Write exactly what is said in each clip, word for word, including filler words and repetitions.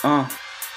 Uh.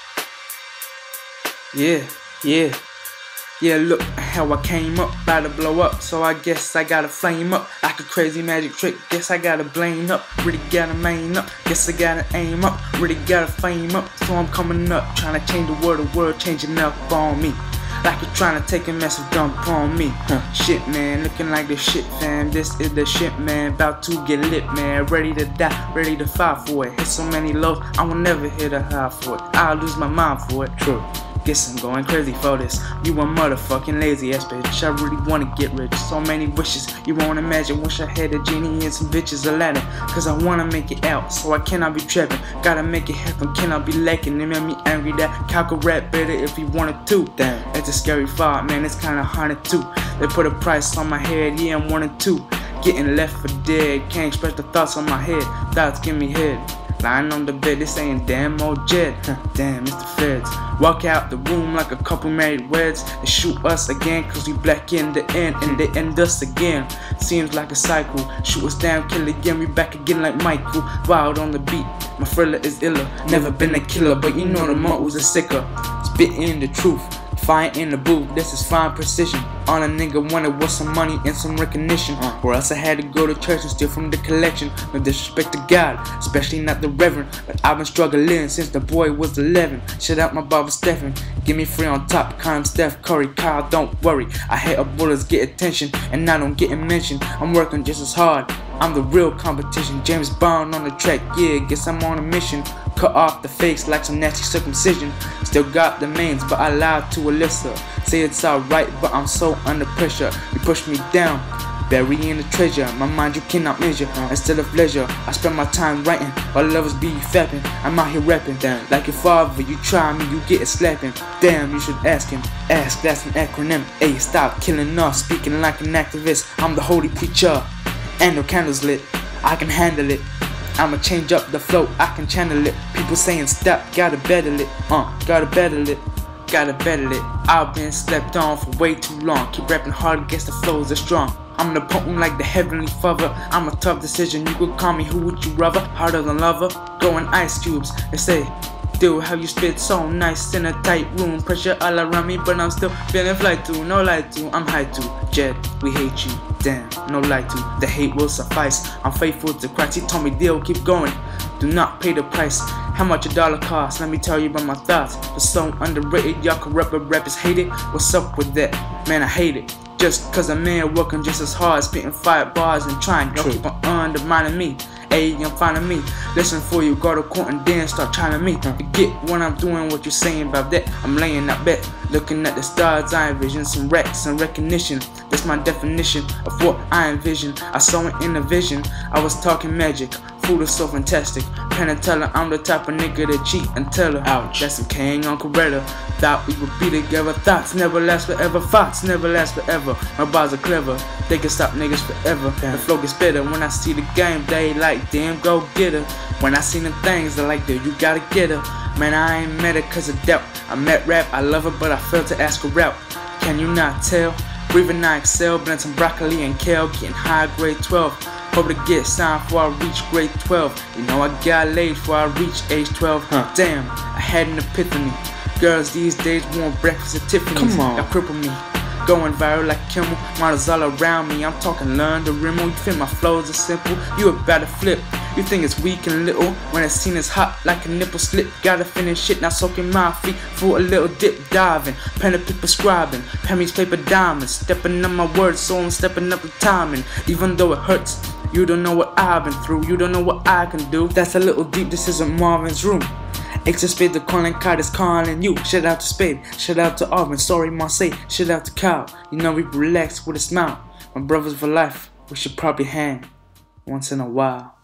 Yeah, yeah. Yeah, look how I came up, about to blow up, so I guess I gotta flame up like a crazy magic trick. Guess I gotta blame up, really gotta main up. Guess I gotta aim up, really gotta fame up. So I'm coming up, trying to change the world, the world changing up on me. Like you're trying to take a massive dump on me. Huh. Shit, man, looking like the shit, fam. This is the shit, man. About to get lit, man. Ready to die, ready to fight for it. Hit so many lows, I will never hit a high for it. I'll lose my mind for it. True. Guess I'm going crazy for this. You a motherfucking lazy ass bitch. I really wanna get rich. So many wishes you won't imagine. Wish I had a genie and some bitches Aladdin. Cause I wanna make it out, so I cannot be trapping. Gotta make it happen, cannot be lacking. It made me angry that Cal could rap better if he wanted to. Damn, it's a scary thought, man. It's kinda haunted too. They put a price on my head, yeah, I'm one and two. Getting left for dead, can't express the thoughts on my head. Thoughts give me head. Lying on the bed, they saying damn old Jed. Damn, it's the feds. Walk out the room like a couple married weds. They shoot us again cause we black in the end, and they end us again. Seems like a cycle. Shoot us down, kill again, we back again like Michael. Wild on the beat, my thriller is iller. Never been a killer, but you know the moles are sicker. Spitting the truth, fine in the booth, this is fine precision. All a nigga wanted was some money and some recognition, uh, or else I had to go to church and steal from the collection. No disrespect to God, especially not the Reverend, but I've been struggling since the boy was eleven. Shout out my Baba Stephen, give me free on top. Call him Steph Curry, Kyle, don't worry. I hate up bullets, get attention, and I don't get mentioned. I'm working just as hard, I'm the real competition. James Bond on the track, yeah, guess I'm on a mission. Cut off the fakes like some nasty circumcision. Still got the mains, but I lied to Alyssa. Say it's alright, but I'm so under pressure. You push me down, burying the treasure. My mind you cannot measure. Instead of leisure, I spend my time writing while lovers be fapping. I'm out here rapping. Damn. Like your father, you try me, you get it slapping. Damn, you should ask him. Ask, that's an acronym. Hey, stop killing us, speaking like an activist. I'm the holy preacher, and no candles lit. I can handle it. I'ma change up the flow, I can channel it. People saying stop, gotta battle it. Uh, gotta battle it. Gotta battle it. I've been slept on for way too long. Keep rapping hard against the flows, they're strong. I'm the potent like the heavenly father. I'm a tough decision, you could call me who would you rather? Harder than lava, going ice cubes. They say, dude, how you spit so nice in a tight room. Pressure all around me, but I'm still feeling fly too. No lie to, I'm high too. Jed, we hate you. Damn, no lie to, the hate will suffice. I'm faithful to Christ, he told me deal, keep going. Do not pay the price. How much a dollar costs? Let me tell you about my thoughts. They're so underrated, y'all corrupt but rappers hate it. What's up with that? Man, I hate it. Just cause a man working just as hard, spitting five bars and trying. Y'all keep on undermining me. Ayy, I'm finding me. Listen for you, go to court and then start trying to me. Forget what I'm doing, what you're saying about that. I'm laying that bet. Looking at the stars, I envision some racks and recognition. That's my definition of what I envision. I saw it in a vision. I was talking magic. Food is so fantastic. Penn and Teller, I'm the type of nigga that cheat and tell her. Ouch, that's some king on Coretta. Thought we would be together. Thoughts never last forever. Thoughts never last forever. My bars are clever. They can stop niggas forever. Damn. The flow gets better when I see the game. They like, damn, go get her. When I see the things, they like, dude, you gotta get her. Man, I ain't met her cause of doubt. I met rap, I love her, but I failed to ask her out. Can you not tell? Breathing, I excel. Blend some broccoli and kale. Getting high, grade twelve. Hope to get signed before I reach grade twelve. You know I got laid before I reach age twelve. Huh. Damn, I had an epiphany. Girls these days want breakfast at Tiffany's. Come on. Y'all cripple me. Going viral like Kimmel. Models all around me. I'm talking learn the rimmel. You think my flows are simple? You about to flip. You think it's weak and little when it's seen as hot like a nipple slip. Gotta finish shit, now soaking my feet for a little dip diving. Pen and paper scribing, pennies, paper diamonds. Stepping on my words, so I'm stepping up the timing. Even though it hurts, you don't know what I've been through. You don't know what I can do. That's a little deep, this isn't Marvin's room. X to Spade, the calling card is calling you. Shout out to Spade, shout out to Arvin, sorry Marseille, shout out to Kyle. You know we relax with a smile. My brothers for life, we should probably hang once in a while.